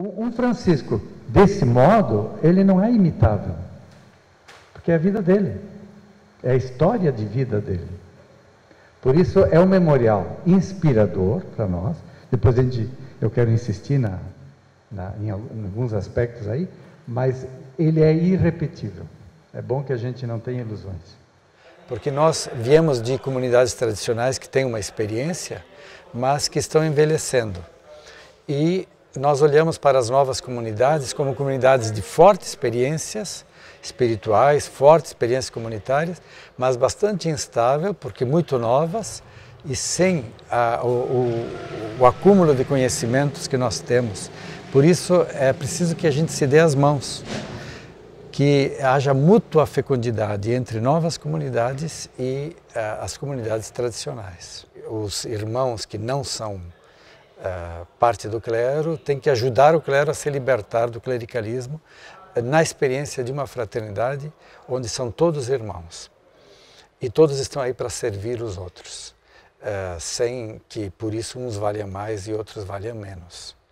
Um Francisco desse modo, ele não é imitável, porque é a vida dele, é a história de vida dele. Por isso é um memorial inspirador para nós. Depois eu quero insistir em alguns aspectos aí, mas ele é irrepetível. É bom que a gente não tenha ilusões. Porque nós viemos de comunidades tradicionais que têm uma experiência, mas que estão envelhecendo. E nós olhamos para as novas comunidades como comunidades de fortes experiências espirituais, fortes experiências comunitárias, mas bastante instável, porque muito novas e sem o acúmulo de conhecimentos que nós temos. Por isso é preciso que a gente se dê as mãos, que haja mútua fecundidade entre novas comunidades e as comunidades tradicionais. Os irmãos que não são parte do clero têm que ajudar o clero a se libertar do clericalismo na experiência de uma fraternidade onde são todos irmãos e todos estão aí para servir os outros, sem que por isso uns valham mais e outros valham menos.